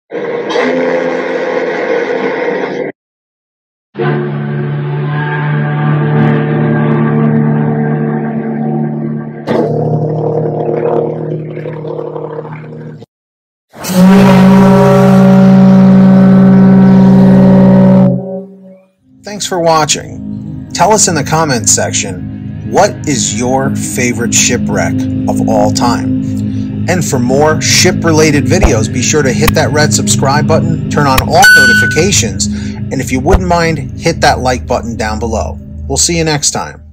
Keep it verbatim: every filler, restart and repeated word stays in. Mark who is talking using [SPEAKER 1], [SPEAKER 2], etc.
[SPEAKER 1] Thanks for watching. Tell us in the comments section, what is your favorite shipwreck of all time? And for more ship-related videos, be sure to hit that red subscribe button, turn on all notifications, and if you wouldn't mind, hit that like button down below. We'll see you next time.